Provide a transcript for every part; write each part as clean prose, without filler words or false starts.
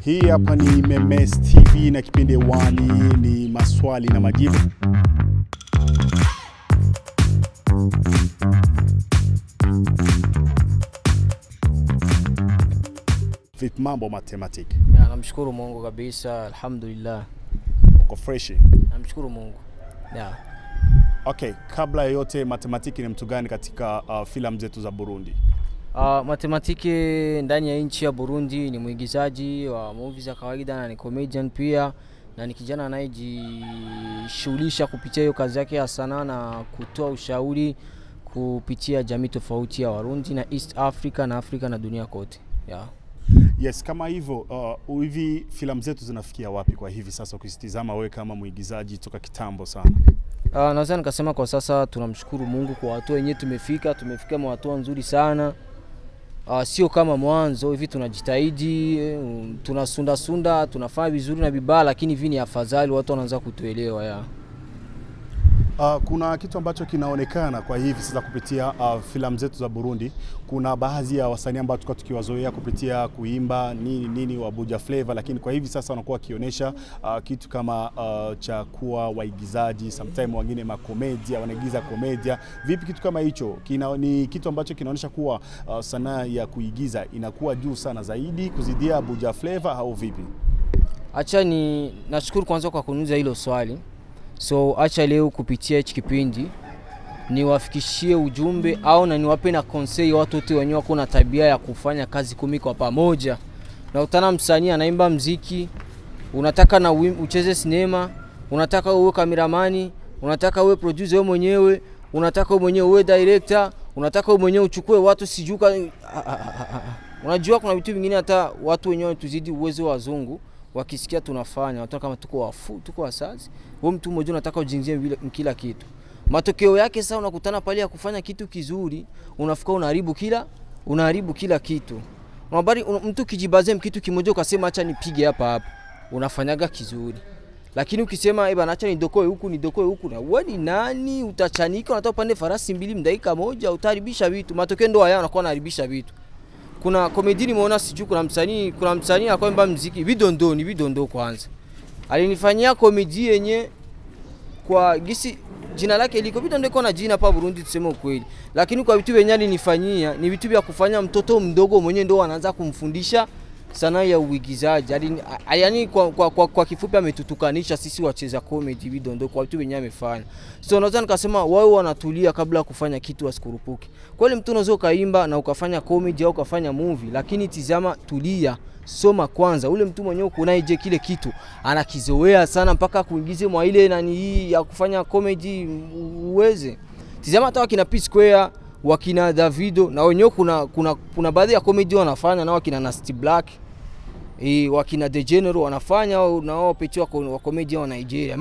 Hii hapa ni Memes TV na kipindi wani ni maswali na majibu. Vipi mambo Mathematique? Ya, namshukuru Mungu kabisa, alhamdulillah. Uko fresh? Namshukuru Mungu. Ya. Okay, kabla ya yote Mathematique ni mtu gani katika filamu zetu za Burundi? Mathematique ndani ya nchi ya Burundi ni mwigizaji wa movies za kawaida na ni comedian pia, na ni kijana anayejishughulisha kupitia hiyo kazi yake ya sanaa na kutoa ushauri kupitia jamii tofauti ya Warundi na East Africa na Afrika na dunia kote. Yeah. Yes, kama hivyo hivi filamu zetu zinafikia wapi kwa hivi sasa ukisitizama wewe kama mwigizaji toka kitambo sana? Naweza nikasema kwa sasa tunamshukuru Mungu kwa hatua yenyewe tumefika hatua nzuri sana. Sio kama mwanzo hivi, tunajitahidi, tunasunda tunafanya vizuri na vibaya, lakini hivi ni afadhali watu wanaanza kutuelewa ya. Kuna kitu ambacho kinaonekana kwa hivi sasa kupitia filamu zetu za Burundi. Kuna baadhi ya wasanii ambao tulikuwa tukiwazoea kupitia kuimba nini wa Buja Flavor, lakini kwa hivi sasa wanakuwa wakionyesha kitu kama cha kuwa waigizaji, sometimes wengine makomedia, wanaigiza komedia. Vipi kitu kama hicho? Ni kitu ambacho kinaonyesha kuwa sanaa ya kuigiza inakuwa juu sana zaidi kuzidia Buja Flavor au vipi? Acha ni nashukuru kwanza kwa kuniuliza hilo swali. So acha leo kupitia hichi kipindi niwafikishie ujumbe au na niwape na conseil watu wote wenye wako na tabia ya kufanya kazi kumi kwa pamoja. Na utana msanii anaimba mziki, unataka na ucheze sinema, unataka uwe kameramani, unataka uwe producer wewe mwenyewe, unataka wewe mwenyewe uwe director, unataka wewe mwenyewe uchukue watu sijuka. Unajua kuna vitu vingine hata watu wenyewe tuzidi uwezo wa wazungu wakisikia tunafanya watu kama tuko wafu, tuko wasazi. Wewe mtu mmoja unataka ujingie vile kila kitu. Matokeo yake sasa unakutana pale ya kufanya kitu kizuri, unafika unaharibu kila kitu. Unabari mtu kijibaze kitu kimoja ukasema acha nipige hapa, unafanyaga kizuri. Lakini ukisema bana acha nidokoe huku na wewe ni nani, utachanika, unataka pande farasi mbili mdaika moja, utaharibisha vitu. Matokeo ndo haya unakuwa unaharibisha vitu. Kuna komedi nimeona siju, kuna msanii anakuimba mziki, Bidondo kwanza. Alinifanyia komedi yenye kwa gisi jina lake liko Bidondo, iko na jina hapa Burundi tuseme ukweli. Lakini kwa vitu venye alinifanyia ni vitu vya kufanya mtoto mdogo mwenye ndo anaanza kumfundisha sanaa ya uigizaji. Yaani kwa kifupi ametutukanisha sisi wacheza comedy Bidondo kwa vitu venye amefanya. So naweza nikasema wao wanatulia kabla kufanya kitu wasikurupuke. Kwa ile mtu unaweza kaimba na ukafanya comedy au ukafanya movie, lakini tizama, tulia, soma kwanza. Ule mtu mwenyewe uko naye je kile kitu anakizoea sana mpaka kuingize mwa ile nani hii ya kufanya comedy uweze. Tizama hata wakina P Square, wakina Davido na wenyewe kuna baadhi ya comedy wanafanya, na wakina Nasty Black, wakina The General wanafanya, na wao pekee wa comedy wa Nigeria.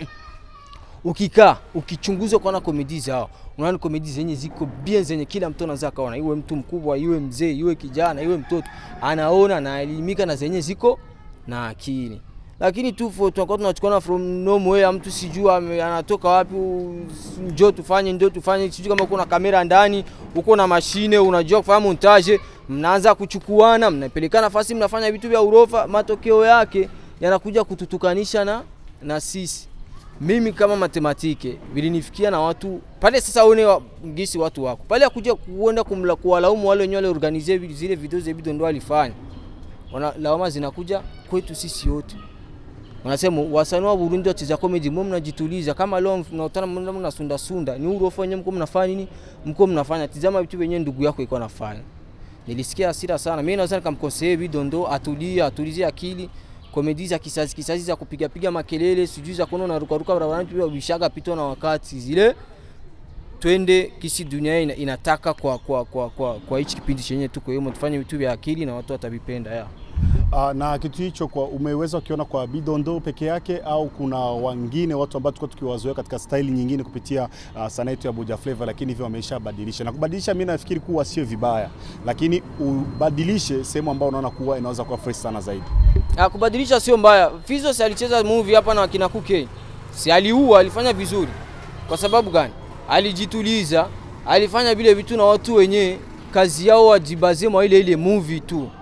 Ukichunguza kwa na comedy zao, unaona comedy zenye ziko bien, zenye kila mtu anaweza kaona, iwe mtu mkubwa, iwe mzee, iwe kijana, iwe mtoto, anaona na elimika, na zenye ziko na akili. Lakini tunakuwa tunachukua from nowhere, mtu sijua anatoka wapi, njoo tufanye, sijui kama uko na kamera ndani, uko na mashine, unajua kufanya montage, mnaanza kuchukuana, mnapelekana nafasi, mnafanya vitu vya urofa. Matokeo yake yanakuja kututukanisha na sisi. Mimi kama Mathematique vilinifikia na watu pale, sasa one ngisi watu wako pale akuja kuenda kuwalaumu wale wenyewe organize zile video za Bidondo alifanya. Lawama zinakuja kwetu sisi wote. Wanasema wasanii wa Burundi wacheza comedy mmo mnajituliza, kama leo mnautana mnasunda ni urofa wenyewe mko mnafanya nini, mko mnafanya. Tizama vitu wenyewe ndugu yako iko anafanya. Nilisikia hasira sana. Mimi naweza nikamkosea Bidondo atulize akili. Komedi za kisazi za kupiga makelele, sijui za kuona na ruka barabarani pia bishaga pito na wakati zile. Twende kisi dunia inataka kwa hichi kipindi chenye tuko hiyo, tufanye vitu vya akili na watu watabipenda ya. Na kitu hicho kwa umeweza kukiona kwa Bidondo peke yake, au kuna wengine watu ambao tulikuwa tukiwazoea katika style nyingine kupitia sanaa yetu ya Buja Flavor, lakini hivyo wameshabadilisha? Na kubadilisha mimi nafikiri kuwa sio vibaya, lakini ubadilishe sehemu ambayo unaona kuwa inaweza kuwa fresh sana zaidi. Kubadilisha sio mbaya. Fizo si alicheza movie hapa na kina Kuke, si aliua, alifanya vizuri. Kwa sababu gani? Alijituliza, alifanya vile vitu na watu wenyewe kazi yao wajibaze mwa ile movie tu.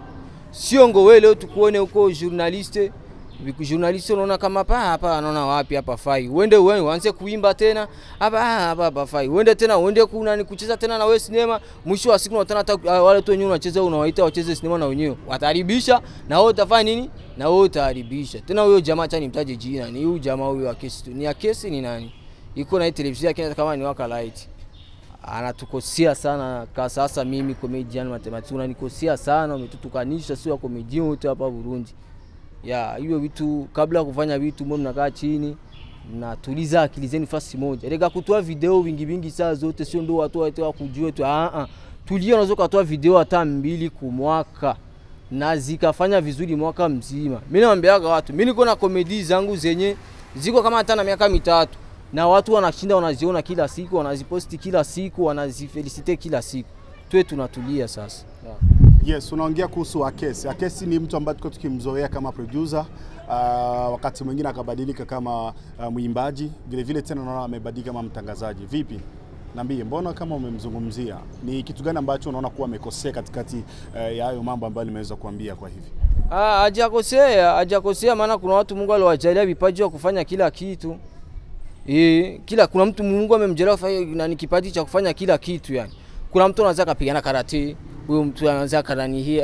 Sio ngo wewe leo tukuone huko journaliste. Journaliste unaona kama hapa anaona wapi hapa fai. Uende wewe uanze kuimba tena hapa fai. Uende tena uende kuna kucheza tena na wewe sinema. Mwisho wa siku unatana hata wale tu wenyewe unacheza unawaita wacheze sinema na wenyewe. Wataribisha na wewe utafanya nini? Na wewe utaharibisha. Tena huyo jamaa acha nimtaje jina. Ni huyu jamaa huyo Akes. Ni Akes ni nani? Iko na televisheni yake kama ni waka light. Anatukosea sana kwa sasa. Mimi comedian Mathematique unanikosea sana, umetutukanisha sio comedian wote hapa Burundi. Hiyo vitu kabla kufanya vitu mbona mnakaa chini na tuliza akili zenu fasi moja. Rega kutoa video vingi saa zote sio ndio watu watewa kujua tu. Tulia unaweza kutoa video hata 2 kwa mwaka na zikafanya vizuri mwaka mzima. Mimi naambiaga watu, mimi niko na comedy zangu zenye ziko kama hata na miaka 3 na watu wanashinda wanaziona kila siku, wanaziposti kila siku, wanazifelicite kila siku. Tuwe tunatulia sasa. Yes, unaongea kuhusu Akes. Akes ni mtu ambaye tuko tukimzoea kama producer, wakati mwingine akabadilika kama mwimbaji, vile vile tena unaona amebadilika kama mtangazaji. Vipi? Niambie, mbona kama umemzungumzia, ni kitu gani ambacho unaona kuwa amekosea katikati ya hayo mambo ambayo nimeweza kuambia kwa hivi? Hajakosea maana kuna watu Mungu aliwajalia vipaji wa kufanya kila kitu. Kuna mtu Mungu amemjalia kufanya na kipaji cha kufanya kila kitu yani. Kuna mtu anaanza kupigana karate, huyo mtu anaanza karani hii.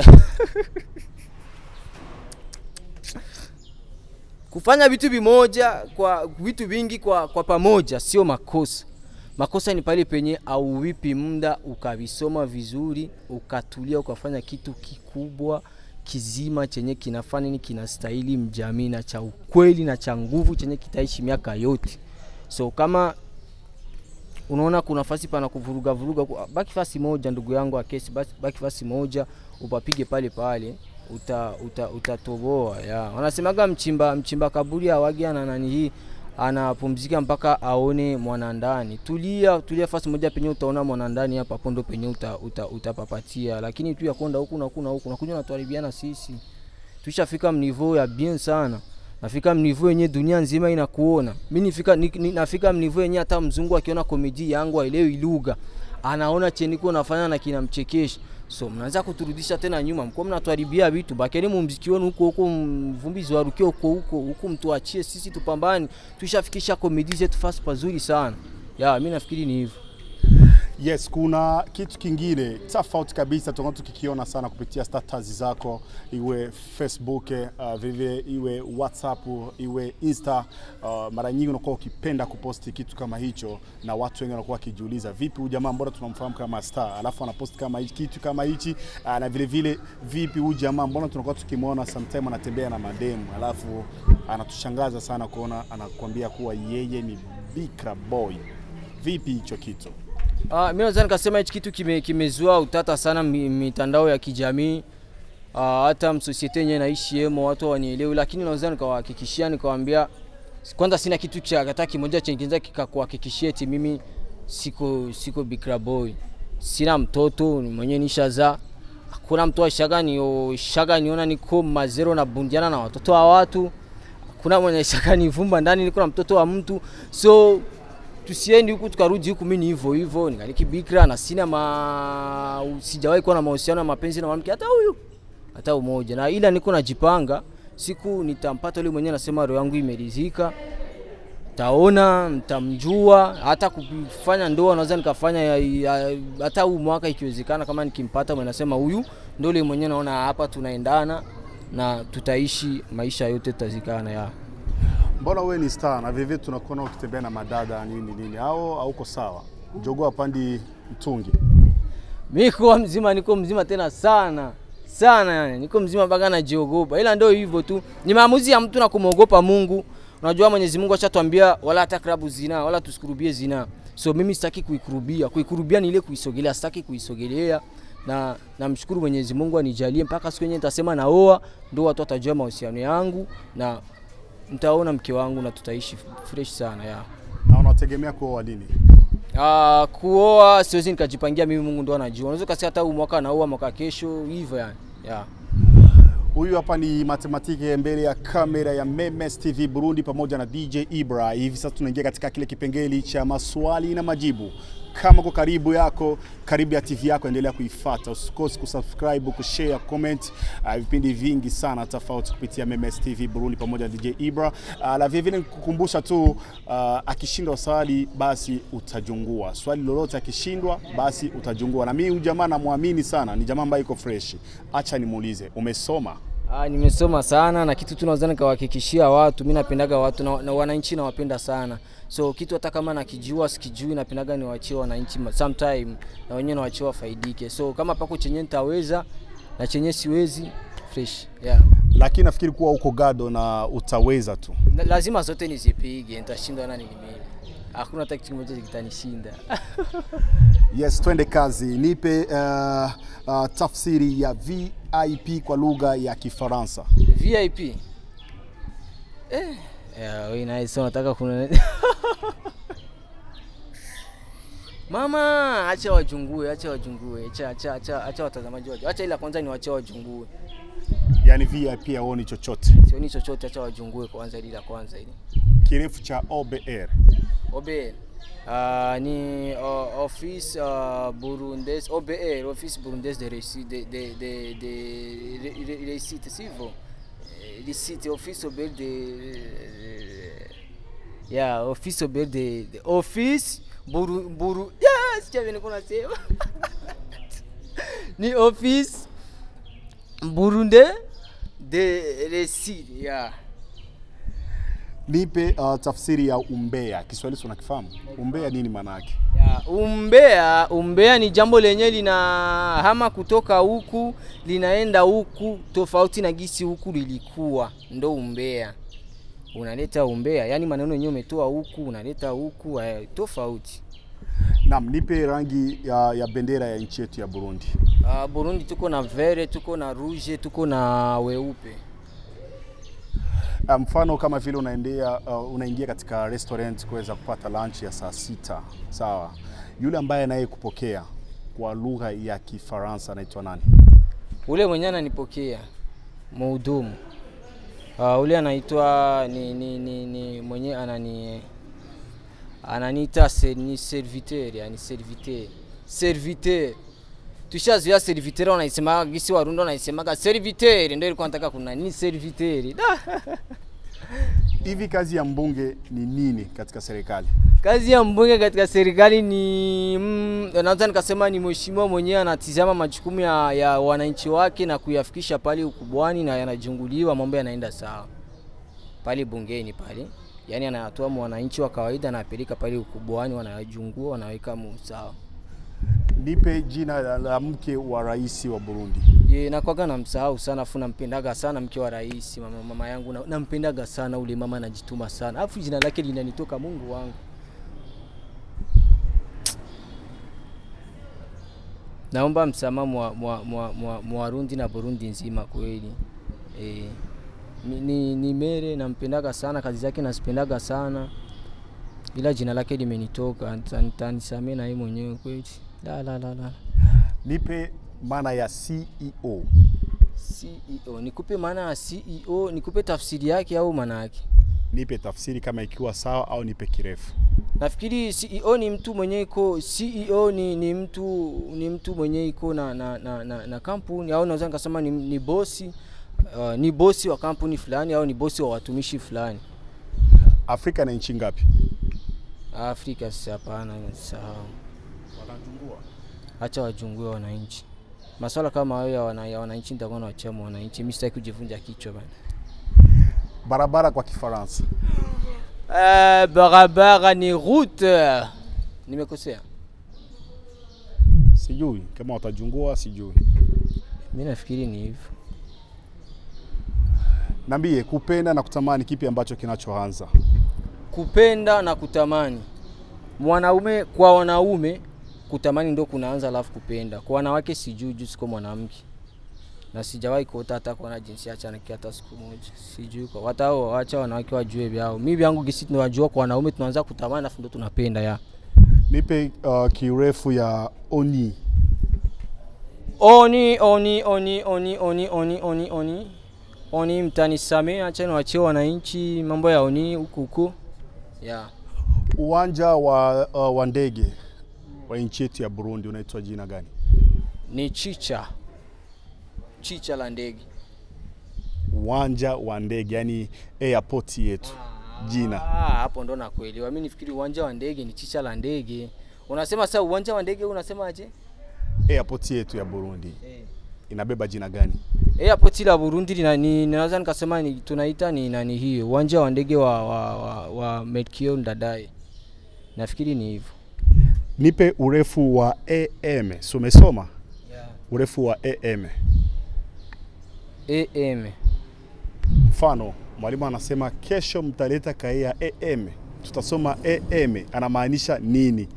Kufanya vitu vimoja kwa vitu vingi kwa pamoja sio makosa. Makosa ni pale penye au vipi muda ukavisoma vizuri, ukatulia ukafanya kitu kikubwa, kizima chenye kinafanya nini kinastahili mjamii na cha ukweli na cha nguvu chenye kitaishi miaka yote. So kama unaona kuna nafasi pana kuvuruga baki fasi moja ndugu yangu Akes, baki fasi moja upapige pale utatoboa. Wanasemaga mchimba kaburi hawagiana nani hii anapumzika mpaka aone mwanandani. Tulia fasi moja penye utaona mwanandani hapa pondo penye utapapatia, lakini tu ya konda huku na huku nakunywa na tuaribiana sisi. Tushafika mniveau ya bien sana. Nafika mniveau yenye dunia nzima inakuona. Mimi nafika mniveau yenye hata mzungu akiona komedi yangu aelewi lugha. Anaona cheniko nafanya na kinamchekesha. So mnaanza kuturudisha tena nyuma. Mko mnatuharibia vitu. Bakieni mziki wenu huko mvumbizi warukie huko mtuachie sisi tupambane. Tushafikisha komedi zetu fast pazuri sana. Mimi nafikiri ni hivyo. Yes, kuna kitu kingine tofauti kabisa tukikiona sana kupitia status zako, iwe Facebook, vile iwe WhatsApp, iwe Insta. Mara nyingi unakuwa ukipenda kuposti kitu kama hicho na watu wengi wanakuwa wakijiuliza vipi huyu jamaa mbona tunamfahamu kama star alafu anaposti kama hichi kitu kama hichi, na vile vile vipi huyu jamaa mbona tunakuwa tukimwona sometime anatembea na mademu alafu anatushangaza sana kuona anakuambia kuwa yeye ni bikra boy. Vipi hicho kitu? Mimi naweza nikasema hichi kitu kimezua utata sana mitandao ya kijamii. Hata msosiete yenyewe naishi yemo watu wanielewe, lakini naweza nikawahakikishia nikawaambia kwanza sina kitu cha hata kimoja cha kinza kikakuhakikishia eti mimi siko bikra boy. Sina mtoto mwenyewe nishaza. Hakuna mtu shaga niona niko mazero na bundiana na watoto wa watu. Hakuna mwenye shaga nivumba ndani niko na mtoto wa mtu. So tusiendi huku tukarudi huku, mimi hivyo ningali bikra na sina sijawahi kuwa na mahusiano na mapenzi na mwanamke hata umoja, na ila niko najipanga siku nitampata yule mwenyewe nasema roho yangu imeridhika, taona mtamjua, hata kufanya ndoa naweza nikafanya hata huu mwaka ikiwezekana, kama nikimpata mwenye nasema huyu ndio yule mwenyewe naona hapa tunaendana na tutaishi maisha yote tutazikana. Mbona wewe ni star na vivyo tunakuona ukitembea na madada nini au uko sawa? Jogoo apandi mtungi. Mimi niko mzima tena sana yani. Niko mzima mpaka najiogopa. Ila ndio hivyo tu. Ni maamuzi ya mtu na kumwogopa Mungu. Unajua Mwenyezi Mungu ashatuambia wala atakrabu zina, wala tusikurubie zina. So mimi sitaki kuikurubia. Kuikurubia ni ile kuisogelea, sitaki kuisogelea. Na namshukuru Mwenyezi Mungu anijalie mpaka siku yenyewe nitasema naoa, ndio watu watajua mahusiano yangu na mtaona mke wangu na tutaishi fresh sana. Na unategemea kuoa lini? Kuoa siwezi nikajipangia mimi, Mungu ndo anajua. Unaweza kusema hata mwaka naoa mwaka kesho hivyo yani. Huyu hapa ni Mathematique mbele ya kamera ya Memes TV Burundi pamoja na DJ Ibra. Hivi sasa tunaingia katika kile kipengele cha maswali na majibu. Kama uko karibu ya TV yako, endelea kuifuata. Usikose kusubscribe, kushare, comment. Vipindi vingi sana tofauti kupitia Memes TV Burundi pamoja na DJ Ibra. La vile nikukumbusha tu, akishindwa swali basi utajungua. Swali lolote akishindwa basi utajungua. Na mimi huyu jamaa namuamini sana, ni jamaa ambaye iko fresh. Acha nimuulize, umesoma? Nimesoma sana, na kitu tunaweza nikawahakikishia watu, mimi napendaga watu na wananchi nawapenda sana. So kitu hata kama nakijua sikijui, napendaga niwaachie wananchi sometime, na wenyewe niwaachie wafaidike. So kama pako chenye nitaweza na chenye siwezi, fresh. Yeah. Lakini nafikiri kuwa uko gado na utaweza tu. Lazima zote nizipige, nitashindwa nani mimi. Hakuna hata kitu kimoja kitanishinda. Yes, twende kazi. Nipe tafsiri ya VIP kwa lugha ya Kifaransa. VIP? Wewe nice, unataka kuna Mama, acha wajungue. Acha watazamaji waje. Acha ila kwanza ni wacha wajungue. Yaani VIP haoni chochote. Sioni chochote, acha wajungue kwanza ila kwanza ile. Kirefu cha OBR. OBR. Ni office burundais, OBR, office burundais de réussite, sivyo? Réussite, office OBR office OBR de office buru yes, je viens kuna sema. Ni office burundais de réussite, Nipe tafsiri ya umbea. Kiswahili unakifahamu? Umbea nini maana yake? Umbea ni jambo lenye lina hama kutoka huku linaenda huku tofauti na gisi huku lilikuwa, ndo umbea. Unaleta umbea, yani maneno yenyewe umetoa huku unaleta huku tofauti. Naam, nipe rangi ya bendera ya nchi yetu ya Burundi. Burundi tuko na vert, tuko na rouge, tuko na weupe. Mfano kama vile unaingia katika restaurant kuweza kupata lunch ya saa 6, sawa? Yule ambaye anayekupokea kwa lugha ya Kifaransa anaitwa nani? Ule mwenye ananipokea mhudumu. Ule anaitwa ni mwenye ananiita ni serviteur, yani serviteur. Tushazoea serviteur, wanaisema gisi Warundi wanaisemaga serviteur, ndio ilikuwa nataka kuna ni serviteur. Hivi kazi ya mbunge ni nini katika serikali? Kazi ya mbunge katika serikali ni naweza nikasema ni mheshimiwa mwenyewe anatizama majukumu ya wananchi wake na kuyafikisha pale ukubwani, na yanajunguliwa, mambo yanaenda sawa pale bungeni pale. Yani anatoa wananchi wa kawaida na apeleka pale ukubwani, wanayajungua, wanaweka sawa. Nipe jina la mke wa rais wa Burundi. Nakwaga namsahau sana, afu nampendaga sana mke wa rais, mama yangu nampendaga sana, ule mama anajituma sana. Afu jina lake linanitoka, Mungu wangu. Naomba msamaha mwa Warundi na Burundi nzima kweli. Ni mere nampendaga sana, kazi zake nazipendaga sana. Ila jina lake limenitoka, nitanisamee na yeye mwenyewe kweli. La. Nipe maana ya CEO. CEO, nikupe maana ya CEO, nikupe tafsiri yake au maana yake? Nipe tafsiri kama ikiwa sawa, au nipe kirefu. Nafikiri CEO ni mtu mwenye iko CEO ni mtu mwenye iko na kampuni, au naweza nikasema ni bosi, ni bosi wa kampuni fulani, au ni bosi wa watumishi fulani. Afrika na nchi ngapi? Afrika si hapana, sawa. Wanajungua. Acha wajungue wananchi. Masuala kama hayo ya wananchi nitakuwa na wacha wananchi. Mimi sitaki kujivunja kichwa bana. Barabara kwa Kifaransa. Barabara ni route. Nimekosea? Sijui kama watajungua, sijui. Mimi nafikiri ni hivyo. Niambie, kupenda na kutamani kipi ambacho kinachoanza? Kupenda na kutamani. Mwanaume kwa wanaume kutamani ndio kunaanza, alafu kupenda. Kwa wanawake sijui, juu siko mwanamke. Na sijawahi kuota hata kwa jinsia acha na hata siku moja. Sijui kwa watao, acha wanawake wajue vyao. Mimi yangu gisi tunajua kwa wanaume tunaanza kutamani afu ndio tunapenda. Nipe kirefu ya oni. Oni. Oni mtanisamee, acha niwaachie wananchi mambo ya oni huku. Yeah. Uwanja wa ndege wa nchi yetu ya Burundi unaitwa jina gani? Ni Chicha la ndege. Uwanja wa ndege, yani airport yetu. Jina. Hapo ndo nakuelewa. Mimi nifikiri uwanja wa ndege ni Chicha la ndege. Unasema sasa uwanja wa ndege unasema aje? Airport yetu ya Burundi. Inabeba jina gani? Airport la Burundi ninaweza nikasema ni tunaita ni nani hiyo? Uwanja wa ndege wa Medkio Ndadaye. Nafikiri ni hivyo. Nipe urefu wa AM. So umesoma? Yeah. Urefu wa AM. AM. Mfano, mwalimu anasema kesho mtaleta kai ya AM. Tutasoma AM, anamaanisha nini?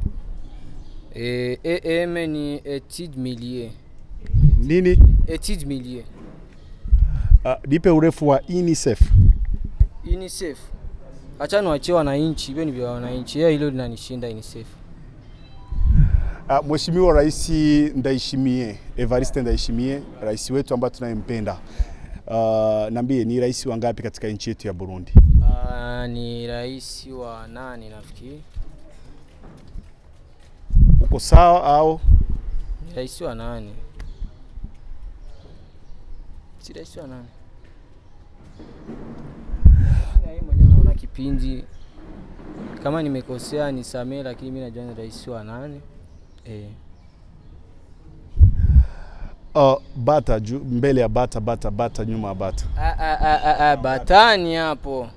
AM ni étude millier. Nini? Étude millier. Nipe urefu wa UNICEF. UNICEF. Acha niwaachie wananchi, hivyo ni vya wananchi. Hilo linanishinda UNICEF. Mheshimiwa Rais Ndayishimiye, Evariste Ndayishimiye, rais wetu ambaye tunayempenda. Niambie ni rais wangapi katika nchi yetu ya Burundi? Ni rais wa 8 nafikiri. Uko sawa au? Ni rais wa 8. Si rais wa 8. Yeye mwenyewe anaona kipindi. Kama nimekosea nisamee, lakini mimi najua ni rais wa 8. Bata mbele ya bata nyuma ya bata. Batani hapo.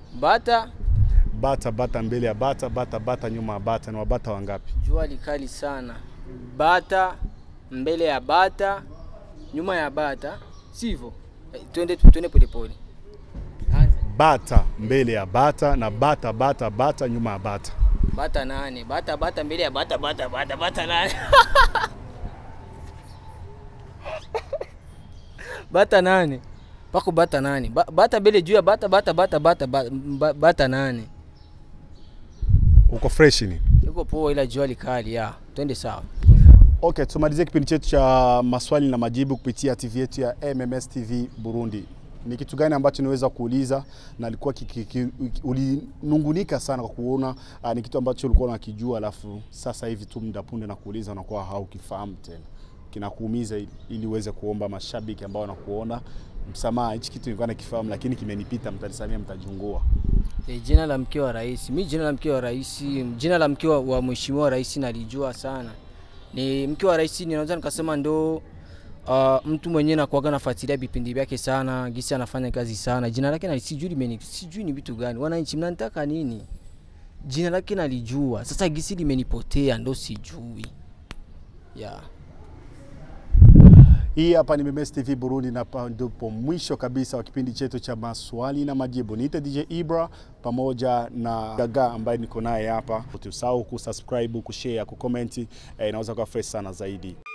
Bata Mbele ya bata nyuma ya bata. Ni wabata wangapi? Jua likali sana. Bata mbele ya bata nyuma ya bata. Sivyo? Twende polepole. Bata mbele ya bata na bata nyuma ya bata. Bata 8. Bata mbele ya bata 8. Bata 8. Pako bata 8. Bata mbele juu ya bata 8. Uko fresh ni? Uko poa, ila jua likali ya. Twende sawa. Okay, tumalizie kipindi chetu cha maswali na majibu kupitia TV yetu ya MMS TV Burundi. Ni kitu gani ambacho niweza kuuliza na alikuwa ulinungunika sana kwa kuona ni kitu ambacho ulikuwa unakijua, alafu sasa hivi tu muda punde na kuuliza unakuwa haukifahamu tena. Kinakuumiza ili uweze kuomba mashabiki ambao wanakuona msamaha. Hichi kitu nilikuwa nakifahamu lakini kimenipita, mtanisamia, mtajungua. Jina la mke wa rais. Mimi jina la mke wa rais, jina la mke wa mheshimiwa rais nalijua sana. Ni mke wa rais, ninaweza nikasema ndo mtu mwenyewe na kuaga nafuatilia vipindi vyake sana, gisi anafanya kazi sana. Jina lake sijui ni vitu gani. Wananchi mnanitaka nini? Jina lake nalijua. Sasa gisi limenipotea ndo sijui. Yeah. Hii hapa ni MMS TV Burundi na ndipo mwisho kabisa wa kipindi chetu cha maswali na majibu. Niite DJ Ibra pamoja na Gaga ambaye niko naye hapa. Usisahau kusubscribe, kushare, kucomment, inaweza kuwa fresh sana zaidi.